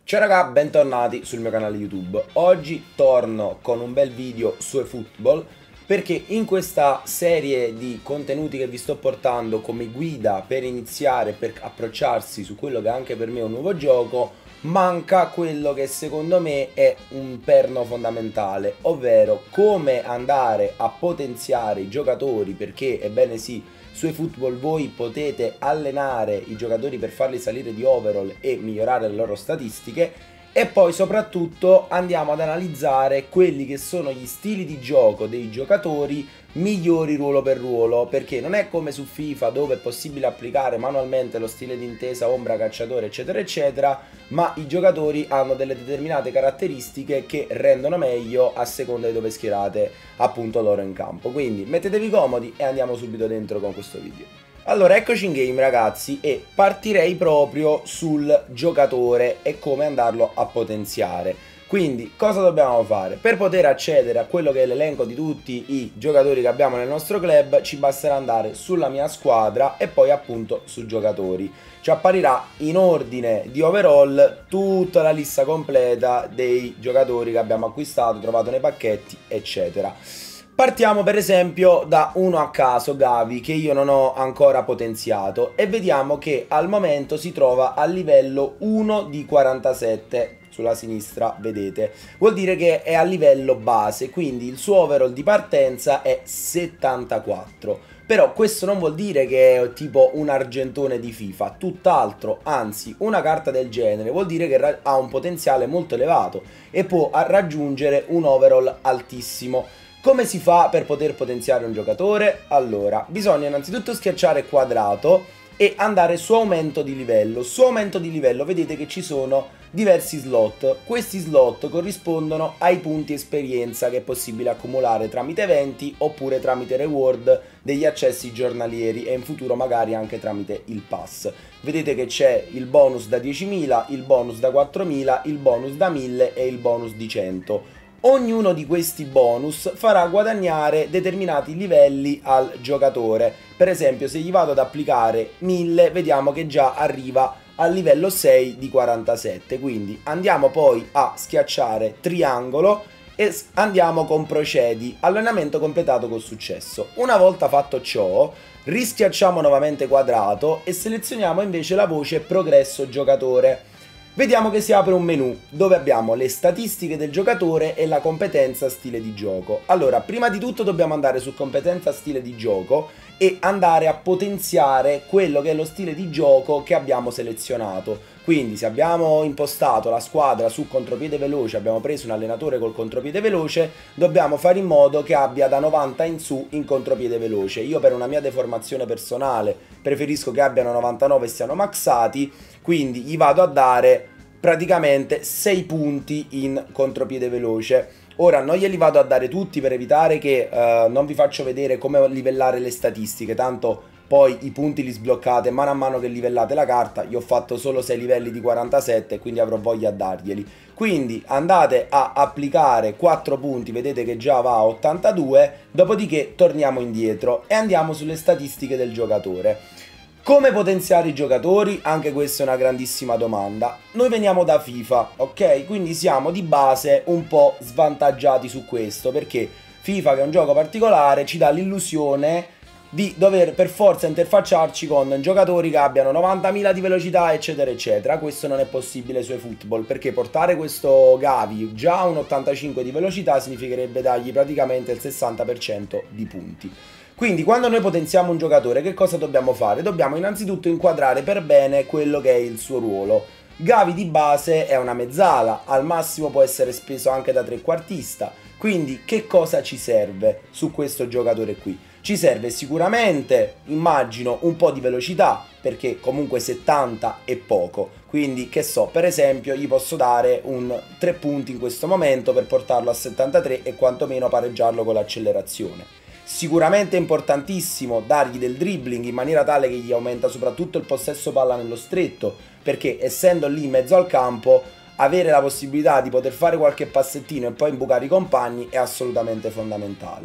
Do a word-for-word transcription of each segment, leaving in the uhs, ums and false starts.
Ciao raga, bentornati sul mio canale YouTube. Oggi torno con un bel video su eFootball perché in questa serie di contenuti che vi sto portando come guida per iniziare, per approcciarsi su quello che anche per me è un nuovo gioco, manca quello che secondo me è un perno fondamentale, ovvero come andare a potenziare i giocatori, perché ebbene sì, su eFootball voi potete allenare i giocatori per farli salire di overall e migliorare le loro statistiche, e poi soprattutto andiamo ad analizzare quelli che sono gli stili di gioco dei giocatori migliori ruolo per ruolo, perché non è come su FIFA dove è possibile applicare manualmente lo stile d'intesa, ombra, cacciatore eccetera eccetera, ma i giocatori hanno delle determinate caratteristiche che rendono meglio a seconda di dove schierate appunto loro in campo. Quindi mettetevi comodi e andiamo subito dentro con questo video. Allora, eccoci in game ragazzi, e partirei proprio sul giocatore e come andarlo a potenziare. Quindi cosa dobbiamo fare? Per poter accedere a quello che è l'elenco di tutti i giocatori che abbiamo nel nostro club ci basterà andare sulla mia squadra e poi appunto su giocatori. Ci apparirà in ordine di overall tutta la lista completa dei giocatori che abbiamo acquistato, trovato nei pacchetti eccetera. Partiamo per esempio da uno a caso, Gavi, che io non ho ancora potenziato, e vediamo che al momento si trova a livello uno di quarantasette sulla sinistra, vedete. Vuol dire che è a livello base, quindi il suo overall di partenza è settantaquattro. Però questo non vuol dire che è tipo un argentone di FIFA, tutt'altro, anzi una carta del genere vuol dire che ha un potenziale molto elevato e può raggiungere un overall altissimo. Come si fa per poter potenziare un giocatore? Allora, bisogna innanzitutto schiacciare quadrato e andare su aumento di livello. Su aumento di livello vedete che ci sono diversi slot. Questi slot corrispondono ai punti esperienza che è possibile accumulare tramite eventi oppure tramite reward degli accessi giornalieri e in futuro magari anche tramite il pass. Vedete che c'è il bonus da diecimila, il bonus da quattromila, il bonus da mille e il bonus di cento. Ognuno di questi bonus farà guadagnare determinati livelli al giocatore. Per esempio, se gli vado ad applicare mille, vediamo che già arriva al livello sei di quarantasette. Quindi andiamo poi a schiacciare triangolo e andiamo con procedi, allenamento completato con successo. Una volta fatto ciò, rischiacciamo nuovamente quadrato e selezioniamo invece la voce progresso giocatore. Vediamo che si apre un menu dove abbiamo le statistiche del giocatore e la competenza stile di gioco. Allora, prima di tutto dobbiamo andare su competenza stile di gioco e andare a potenziare quello che è lo stile di gioco che abbiamo selezionato. Quindi se abbiamo impostato la squadra su contropiede veloce, abbiamo preso un allenatore col contropiede veloce, dobbiamo fare in modo che abbia da novanta in su in contropiede veloce. Io per una mia deformazione personale preferisco che abbiano novantanove e siano maxati, quindi gli vado a dare praticamente sei punti in contropiede veloce. Ora non glieli vado a dare tutti per evitare che uh, non vi faccio vedere come livellare le statistiche, tanto poi i punti li sbloccate mano a mano che livellate la carta. Io ho fatto solo sei livelli di quarantasette, quindi avrò voglia a darglieli. Quindi andate a applicare quattro punti, vedete che già va a ottantadue, dopodiché torniamo indietro e andiamo sulle statistiche del giocatore. Come potenziare i giocatori? Anche questa è una grandissima domanda. Noi veniamo da FIFA, ok? Quindi siamo di base un po' svantaggiati su questo, perché FIFA, che è un gioco particolare, ci dà l'illusione di dover per forza interfacciarci con giocatori che abbiano novantamila di velocità eccetera eccetera. Questo non è possibile su eFootball, perché portare questo Gavi già a un ottantacinque di velocità significherebbe dargli praticamente il sessanta per cento di punti. Quindi quando noi potenziamo un giocatore che cosa dobbiamo fare? Dobbiamo innanzitutto inquadrare per bene quello che è il suo ruolo. Gavi di base è una mezzala, al massimo può essere speso anche da trequartista. Quindi che cosa ci serve su questo giocatore qui? Ci serve sicuramente, immagino, un po' di velocità, perché comunque settanta è poco. Quindi, che so, per esempio gli posso dare un tre punti in questo momento per portarlo a settantatré e quantomeno pareggiarlo con l'accelerazione. Sicuramente è importantissimo dargli del dribbling in maniera tale che gli aumenta soprattutto il possesso palla nello stretto, perché essendo lì in mezzo al campo avere la possibilità di poter fare qualche passettino e poi imbucare i compagni è assolutamente fondamentale.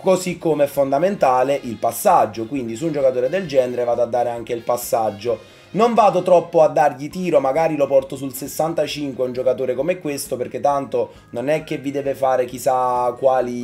Così come è fondamentale il passaggio, quindi su un giocatore del genere vado a dare anche il passaggio. Non vado troppo a dargli tiro, magari lo porto sul sessantacinque un giocatore come questo, perché tanto non è che vi deve fare chissà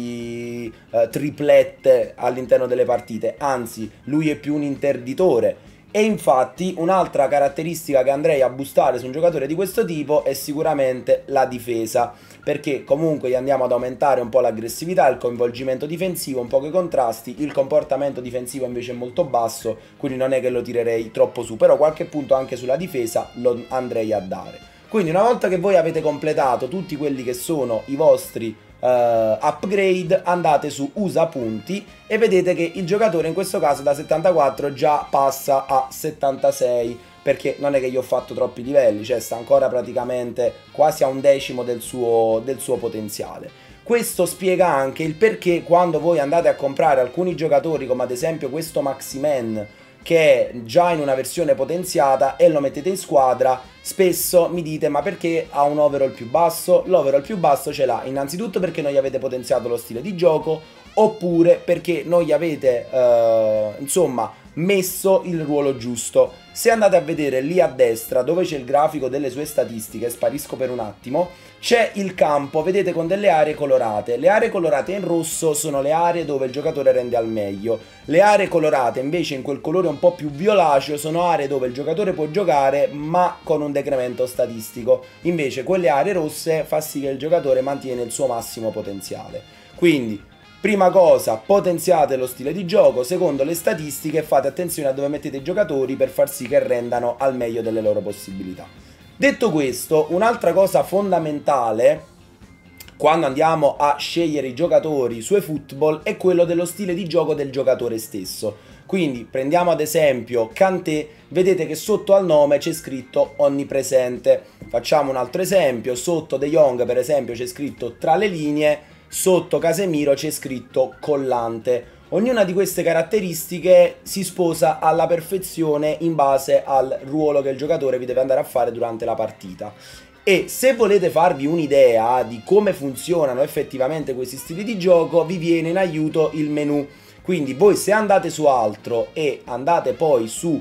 quali eh, triplette all'interno delle partite, anzi lui è più un interditore. E infatti un'altra caratteristica che andrei a boostare su un giocatore di questo tipo è sicuramente la difesa, perché comunque gli andiamo ad aumentare un po' l'aggressività, il coinvolgimento difensivo, un po' i contrasti. Il comportamento difensivo invece è molto basso, quindi non è che lo tirerei troppo su, però qualche punto anche sulla difesa lo andrei a dare. Quindi una volta che voi avete completato tutti quelli che sono i vostri uh, upgrade, andate su usa punti e vedete che il giocatore in questo caso da settantaquattro già passa a settantasei, perché non è che gli ho fatto troppi livelli, cioè sta ancora praticamente quasi a un decimo del suo, del suo potenziale. Questo spiega anche il perché quando voi andate a comprare alcuni giocatori, come ad esempio questo Maximan, che è già in una versione potenziata, e lo mettete in squadra, spesso mi dite ma perché ha un overall più basso? L'overall più basso ce l'ha innanzitutto perché non gli avete potenziato lo stile di gioco, oppure perché non gli avete eh, insomma messo il ruolo giusto. Se andate a vedere lì a destra dove c'è il grafico delle sue statistiche, sparisco per un attimo, c'è il campo, vedete, con delle aree colorate. Le aree colorate in rosso sono le aree dove il giocatore rende al meglio. Le aree colorate invece in quel colore un po' più violaceo sono aree dove il giocatore può giocare ma con un decremento statistico. Invece quelle aree rosse fa sì che il giocatore mantiene il suo massimo potenziale. Quindi prima cosa, potenziate lo stile di gioco. Secondo, le statistiche, fate attenzione a dove mettete i giocatori per far sì che rendano al meglio delle loro possibilità. Detto questo, un'altra cosa fondamentale quando andiamo a scegliere i giocatori su eFootball è quello dello stile di gioco del giocatore stesso. Quindi prendiamo ad esempio Kanté, vedete che sotto al nome c'è scritto onnipresente. Facciamo un altro esempio, sotto De Jong per esempio c'è scritto tra le linee, sotto Casemiro c'è scritto collante. Ognuna di queste caratteristiche si sposa alla perfezione in base al ruolo che il giocatore vi deve andare a fare durante la partita. E se volete farvi un'idea di come funzionano effettivamente questi stili di gioco, vi viene in aiuto il menu. Quindi voi, se andate su altro e andate poi su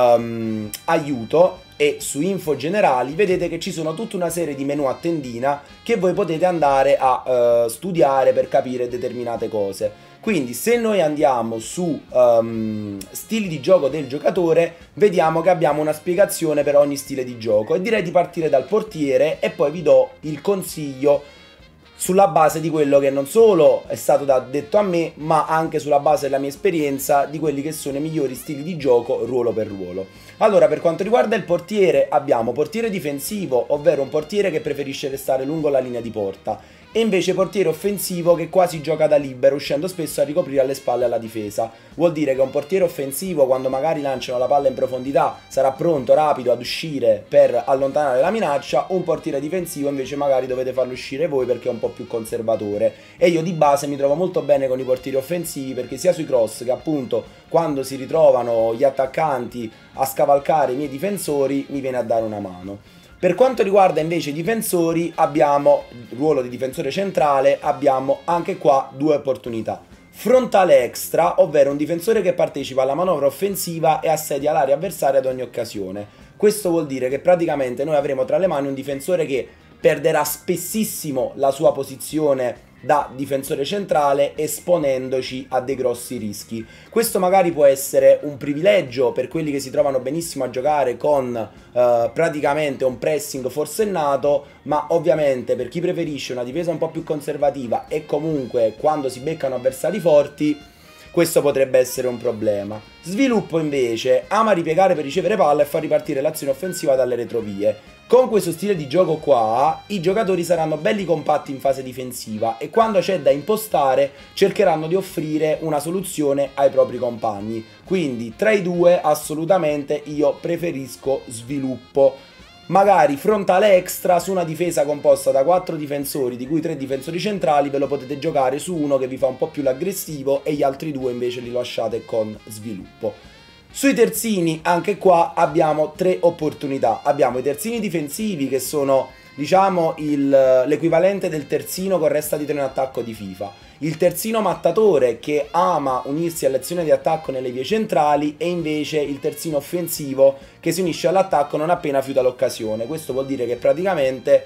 um, aiuto e su info generali, vedete che ci sono tutta una serie di menu a tendina che voi potete andare a uh, studiare per capire determinate cose. Quindi se noi andiamo su um, stili di gioco del giocatore, vediamo che abbiamo una spiegazione per ogni stile di gioco, e direi di partire dal portiere e poi vi do il consiglio sulla base di quello che non solo è stato da, detto a me, ma anche sulla base della mia esperienza di quelli che sono i migliori stili di gioco ruolo per ruolo. Allora, per quanto riguarda il portiere, abbiamo portiere difensivo, ovvero un portiere che preferisce restare lungo la linea di porta, e invece portiere offensivo che quasi gioca da libero, uscendo spesso a ricoprire alle spalle alla difesa. Vuol dire che un portiere offensivo, quando magari lanciano la palla in profondità, sarà pronto, rapido ad uscire per allontanare la minaccia. Un portiere difensivo invece magari dovete farlo uscire voi perché è un po' più conservatore. E io di base mi trovo molto bene con i portieri offensivi, perché sia sui cross che appunto quando si ritrovano gli attaccanti a scavalcare i miei difensori mi viene a dare una mano. Per quanto riguarda invece i difensori, abbiamo il ruolo di difensore centrale, abbiamo anche qua due opportunità. Frontale extra, ovvero un difensore che partecipa alla manovra offensiva e assedia l'area avversaria ad ogni occasione. Questo vuol dire che praticamente noi avremo tra le mani un difensore che perderà spessissimo la sua posizione da difensore centrale, esponendoci a dei grossi rischi. Questo magari può essere un privilegio per quelli che si trovano benissimo a giocare con eh, praticamente un pressing forsennato, ma ovviamente per chi preferisce una difesa un po' più conservativa e comunque quando si beccano avversari forti, questo potrebbe essere un problema. Sviluppo invece ama ripiegare per ricevere palla e far ripartire l'azione offensiva dalle retrovie. Con questo stile di gioco qua, i giocatori saranno belli compatti in fase difensiva e quando c'è da impostare cercheranno di offrire una soluzione ai propri compagni. Quindi tra i due assolutamente io preferisco sviluppo. Magari frontale extra su una difesa composta da quattro difensori, di cui tre difensori centrali, ve lo potete giocare su uno che vi fa un po' più l'aggressivo e gli altri due invece li lasciate con sviluppo. Sui terzini anche qua abbiamo tre opportunità. Abbiamo i terzini difensivi che sono diciamo l'equivalente del terzino con resta di tre in attacco di FIFA. Il terzino mattatore che ama unirsi all'azione di attacco nelle vie centrali e invece il terzino offensivo che si unisce all'attacco non appena fiuta l'occasione. Questo vuol dire che praticamente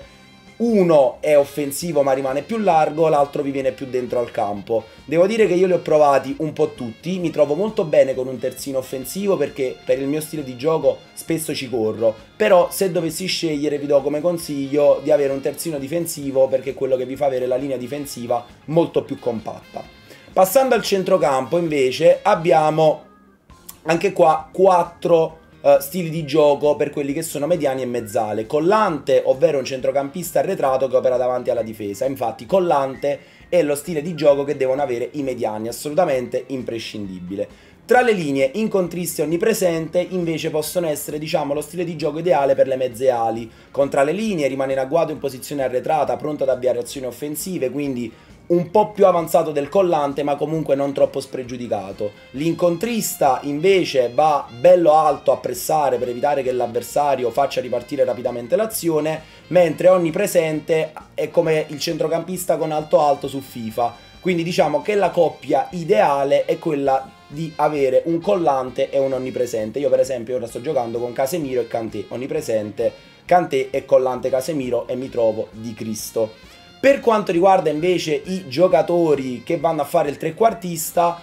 uno è offensivo ma rimane più largo, l'altro vi viene più dentro al campo. Devo dire che io li ho provati un po' tutti, mi trovo molto bene con un terzino offensivo perché per il mio stile di gioco spesso ci corro, però se dovessi scegliere vi do come consiglio di avere un terzino difensivo perché è quello che vi fa avere la linea difensiva molto più compatta. Passando al centrocampo invece abbiamo anche qua quattro Uh, stili di gioco per quelli che sono mediani e mezzale. Collante, ovvero un centrocampista arretrato che opera davanti alla difesa. Infatti Collante è lo stile di gioco che devono avere i mediani, assolutamente imprescindibile. Tra le linee incontriste e onnipresente invece possono essere, diciamo, lo stile di gioco ideale per le mezze ali. Con tra le linee rimane in agguato in posizione arretrata, pronto ad avviare azioni offensive, quindi un po' più avanzato del Collante ma comunque non troppo spregiudicato. L'incontrista invece va bello alto a pressare per evitare che l'avversario faccia ripartire rapidamente l'azione, mentre onnipresente è come il centrocampista con alto alto su FIFA. Quindi diciamo che la coppia ideale è quella di avere un Collante e un onnipresente. Io per esempio ora sto giocando con Casemiro e Kanté, onnipresente Kanté e Collante Casemiro, e mi trovo di Cristo. Per quanto riguarda invece i giocatori che vanno a fare il trequartista,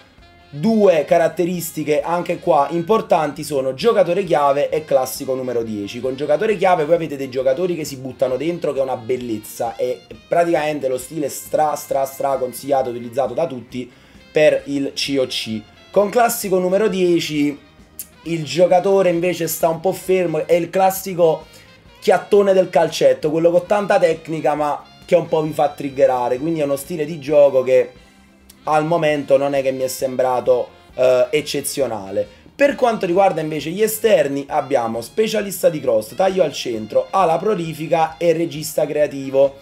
due caratteristiche anche qua importanti sono giocatore chiave e classico numero dieci. Con giocatore chiave voi avete dei giocatori che si buttano dentro, che è una bellezza, è praticamente lo stile stra stra stra consigliato, utilizzato da tutti per il C O C. Con classico numero dieci il giocatore invece sta un po' fermo, è il classico chiattone del calcetto, quello con tanta tecnica ma che un po' vi fa triggerare, quindi è uno stile di gioco che al momento non è che mi è sembrato eh, eccezionale. Per quanto riguarda invece gli esterni abbiamo specialista di cross, taglio al centro, ala prolifica e regista creativo.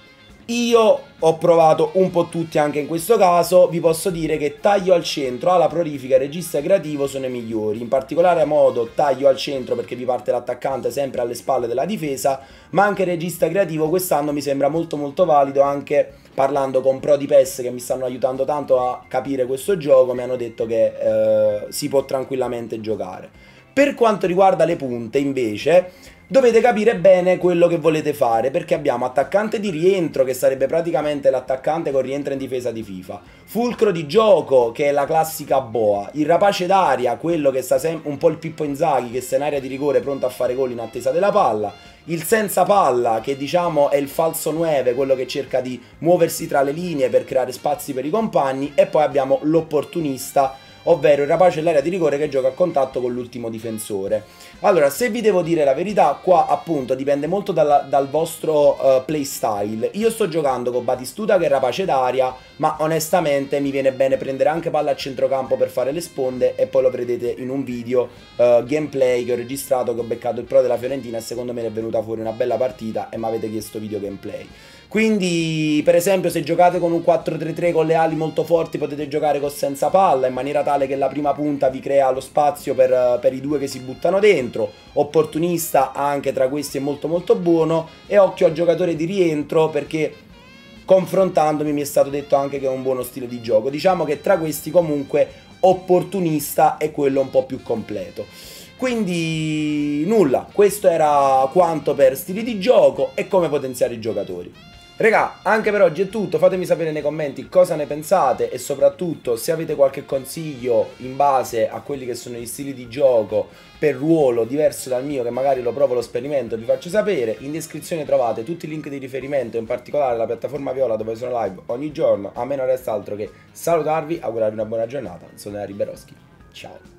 Io ho provato un po' tutti anche in questo caso, vi posso dire che taglio al centro, ala prolifica e regista creativo sono i migliori, in particolare modo taglio al centro perché vi parte l'attaccante sempre alle spalle della difesa, ma anche regista creativo quest'anno mi sembra molto molto valido, anche parlando con pro di P E S che mi stanno aiutando tanto a capire questo gioco, mi hanno detto che eh, si può tranquillamente giocare. Per quanto riguarda le punte invece dovete capire bene quello che volete fare, perché abbiamo attaccante di rientro che sarebbe praticamente l'attaccante con rientra in difesa di FIFA, fulcro di gioco che è la classica boa, il rapace d'aria, quello che sta sempre un po' il Pippo Inzaghi che sta in area di rigore pronto a fare gol in attesa della palla, il senza palla che diciamo è il falso nove, quello che cerca di muoversi tra le linee per creare spazi per i compagni, e poi abbiamo l'opportunista, ovvero il rapace dell'area di rigore che gioca a contatto con l'ultimo difensore. Allora, se vi devo dire la verità, qua appunto dipende molto dal, dal vostro uh, playstyle. Io sto giocando con Batistuta che è rapace d'aria, ma onestamente mi viene bene prendere anche palla a centrocampo per fare le sponde, e poi lo vedete in un video uh, gameplay che ho registrato, che ho beccato il pro della Fiorentina e secondo me ne è venuta fuori una bella partita e mi avete chiesto video gameplay. Quindi per esempio se giocate con un quattro tre tre con le ali molto forti potete giocare con senza palla, in maniera tale che la prima punta vi crea lo spazio per, per i due che si buttano dentro. Opportunista anche tra questi è molto molto buono, e occhio al giocatore di rientro perché confrontandomi mi è stato detto anche che è un buono stile di gioco. Diciamo che tra questi comunque opportunista è quello un po' più completo. Quindi nulla, questo era quanto per stili di gioco e come potenziare i giocatori. Regà, anche per oggi è tutto, fatemi sapere nei commenti cosa ne pensate e soprattutto se avete qualche consiglio in base a quelli che sono gli stili di gioco per ruolo diverso dal mio, che magari lo provo, lo sperimento e vi faccio sapere. In descrizione trovate tutti i link di riferimento, in particolare la piattaforma Viola dove sono live ogni giorno. A me non resta altro che salutarvi, augurarvi una buona giornata. Sono Henry Beroschi, ciao.